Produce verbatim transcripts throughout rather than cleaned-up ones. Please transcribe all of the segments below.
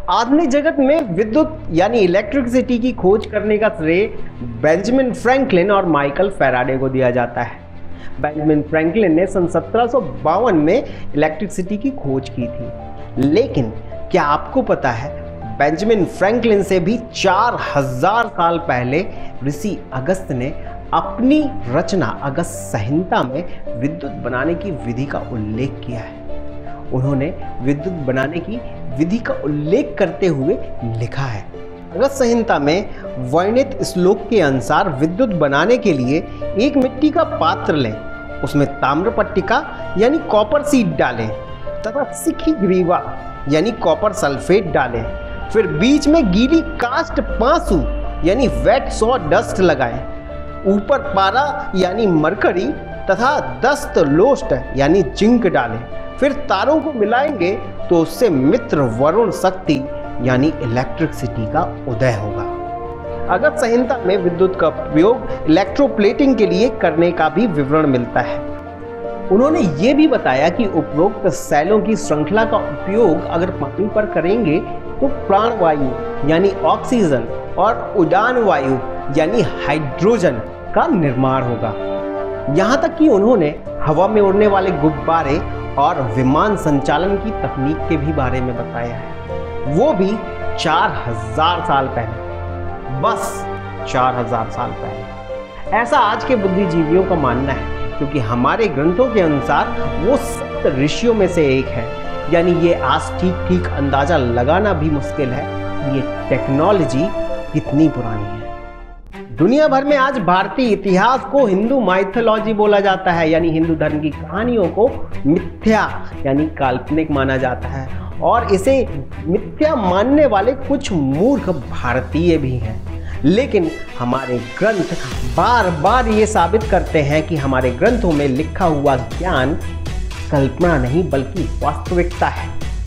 आधुनिक जगत में विद्युत यानी इलेक्ट्रिसिटी की खोज करने का श्रेय बेंजामिन फ्रैंकलिन और माइकल फैराडे को दिया जाता है। बेंजामिन फ्रैंकलिन ने सन सत्रह सौ बावन में इलेक्ट्रिसिटी की खोज की थी, लेकिन क्या आपको पता है बेंजामिन फ्रैंकलिन से भी चार हजार साल पहले ऋषि अगस्त ने अपनी रचना अगस्त संहिता में विद्युत बनाने की विधि का उल्लेख किया है। उन्होंने विद्युत बनाने की विधि का उल्लेख करते हुए लिखा है, अगस्त संहिता में वर्णित श्लोक के अनुसार विद्युत बनाने के लिए एक मिट्टी का पात्र लें, उसमें ताम्रपट्टिका यानी कॉपर सीड डालें तथा सिक्की ग्रीवा यानी कॉपर सल्फेट डालें, फिर बीच में गीली कास्ट पांसु यानी वेट सॉ डस्ट लगाएं, ऊपर पारा यानी मरकरी तथा दस्त लोस्ट यानी जिंक डालें, फिर तारों को मिलाएंगे तो उससे मित्र वरुण शक्ति यानी इलेक्ट्रिसिटी का उदय होगा। अगस्त संहिता में विद्युत का उपयोग इलेक्ट्रोप्लेटिंग के लिए करने का भी विवरण मिलता है। उन्होंने ये भी बताया कि उपरोक्त सेलों की श्रृंखला का उपयोग अगर पानी पर करेंगे तो प्राणवायु यानी ऑक्सीजन और उड़ान वायु यानी हाइड्रोजन का निर्माण होगा। यहाँ तक कि उन्होंने हवा में उड़ने वाले गुब्बारे और विमान संचालन की तकनीक के भी बारे में बताया है, वो भी चार हजार साल पहले, बस चार हजार साल पहले। ऐसा आज के बुद्धिजीवियों का मानना है, क्योंकि हमारे ग्रंथों के अनुसार वो सप्त ऋषियों में से एक है। यानी ये आज ठीक ठीक अंदाजा लगाना भी मुश्किल है कि ये टेक्नोलॉजी कितनी पुरानी है। दुनिया भर में आज भारतीय इतिहास को हिंदू माइथोलॉजी बोला जाता है, यानी हिंदू धर्म की कहानियों को मिथ्या यानी काल्पनिक माना जाता है, और इसे मिथ्या मानने वाले कुछ मूर्ख भारतीय भी हैं। लेकिन हमारे ग्रंथ बार बार ये साबित करते हैं कि हमारे ग्रंथों में लिखा हुआ ज्ञान कल्पना नहीं बल्कि वास्तविकता है।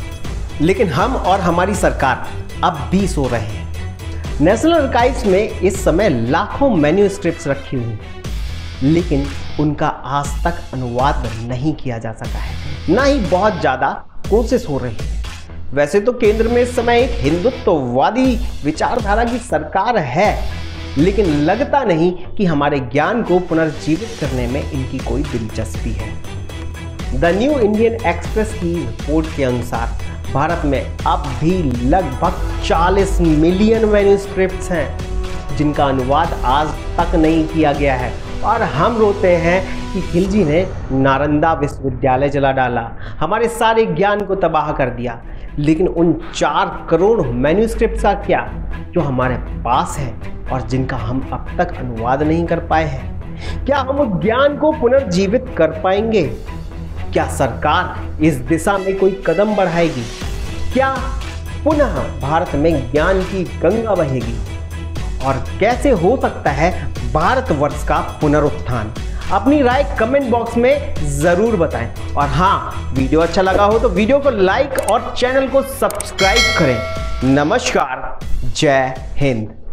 लेकिन हम और हमारी सरकार अब भी सो रहे हैं। नेशनल आर्काइव्स में इस समय लाखों मैन्यूस्क्रिप्ट्स रखी हुई हैं, लेकिन उनका आज तक अनुवाद नहीं किया जा सका है, ना ही बहुत ज़्यादा कोशिश हो रही है। वैसे तो केंद्र में इस समय एक हिंदुत्ववादी विचारधारा की सरकार है, लेकिन लगता नहीं कि हमारे ज्ञान को पुनर्जीवित करने में इनकी कोई दिलचस्पी है। द न्यू इंडियन एक्सप्रेस की रिपोर्ट के अनुसार भारत में अब भी लगभग चालीस मिलियन मैन्यूस्क्रिप्ट्स हैं, जिनका अनुवाद आज तक नहीं किया गया है। और हम रोते हैं कि खिलजी ने नालंदा विश्वविद्यालय जला डाला, हमारे सारे ज्ञान को तबाह कर दिया। लेकिन उन चार करोड़ मैन्यूस्क्रिप्ट्स का क्या जो हमारे पास है और जिनका हम अब तक अनुवाद नहीं कर पाए हैं? क्या हम उस ज्ञान को पुनर्जीवित कर पाएंगे? क्या सरकार इस दिशा में कोई कदम बढ़ाएगी? क्या पुनः भारत में ज्ञान की गंगा बहेगी? और कैसे हो सकता है भारतवर्ष का पुनरुत्थान? अपनी राय कमेंट बॉक्स में जरूर बताएं। और हाँ, वीडियो अच्छा लगा हो तो वीडियो को लाइक और चैनल को सब्सक्राइब करें। नमस्कार, जय हिंद।